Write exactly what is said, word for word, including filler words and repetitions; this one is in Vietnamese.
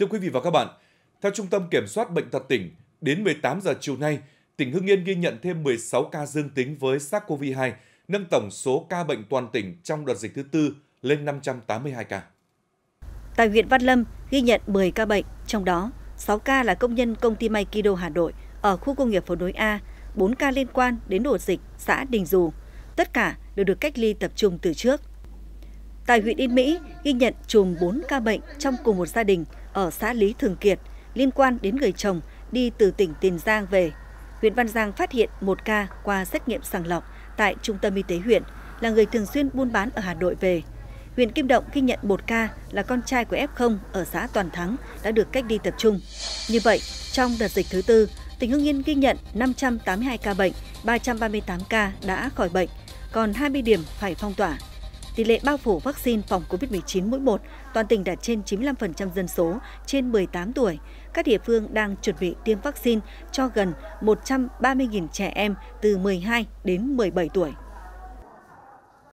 Thưa quý vị và các bạn, theo Trung tâm Kiểm soát Bệnh tật tỉnh, đến mười tám giờ chiều nay, tỉnh Hưng Yên ghi nhận thêm mười sáu ca dương tính với SARS-xê o vê hai, nâng tổng số ca bệnh toàn tỉnh trong đợt dịch thứ tư lên năm trăm tám mươi hai ca. Tại huyện Văn Lâm ghi nhận mười ca bệnh, trong đó sáu ca là công nhân công ty may Kido Hà Nội ở khu công nghiệp Phố Nối A, bốn ca liên quan đến ổ dịch xã Đình Dù. Tất cả đều được cách ly tập trung từ trước. Tại huyện Yên Mỹ ghi nhận chùm bốn ca bệnh trong cùng một gia đình ở xã Lý Thường Kiệt liên quan đến người chồng đi từ tỉnh Tiền Giang về. Huyện Văn Giang phát hiện một ca qua xét nghiệm sàng lọc tại trung tâm y tế huyện là người thường xuyên buôn bán ở Hà Nội về. Huyện Kim Động ghi nhận một ca là con trai của ép không ở xã Toàn Thắng đã được cách ly tập trung. Như vậy, trong đợt dịch thứ tư, tỉnh Hưng Yên ghi nhận năm trăm tám mươi hai ca bệnh, ba trăm ba mươi tám ca đã khỏi bệnh, còn hai mươi điểm phải phong tỏa. Tỷ lệ bao phủ vaccine phòng covid mười chín mũi một, toàn tỉnh đạt trên chín mươi lăm phần trăm dân số trên mười tám tuổi. Các địa phương đang chuẩn bị tiêm vaccine cho gần một trăm ba mươi nghìn trẻ em từ mười hai đến mười bảy tuổi.